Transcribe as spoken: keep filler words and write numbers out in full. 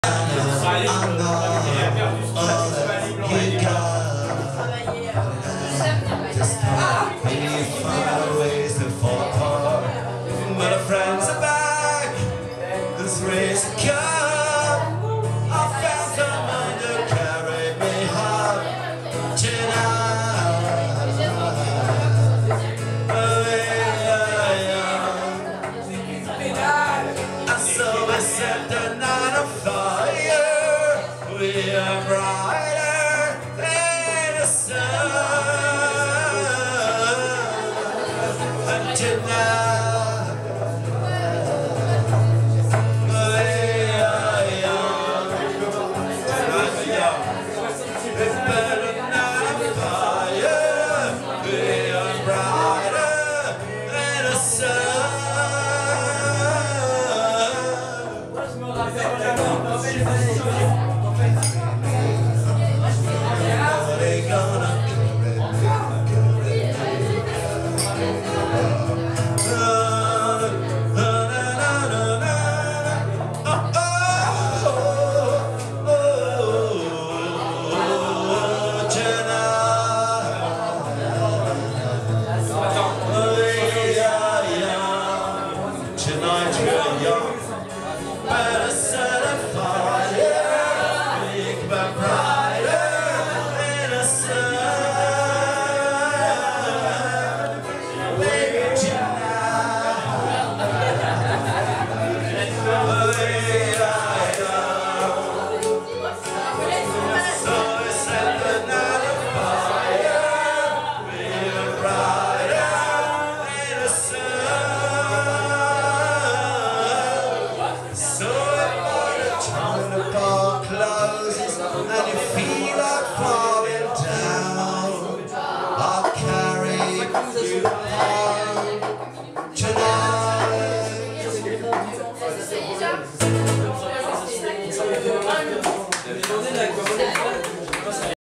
But our friends are back. This race to come. I found someone to carry me home tonight. Oh, yeah. And so we set the night on fire. We are brighter than the sun. And tonight tonight we're young, better set a fire, big but brighter than the sun. Baby, tonight, so we set the night on fire, big brighter than the sun. Closes and you feel like falling down, I'll carry you home tonight.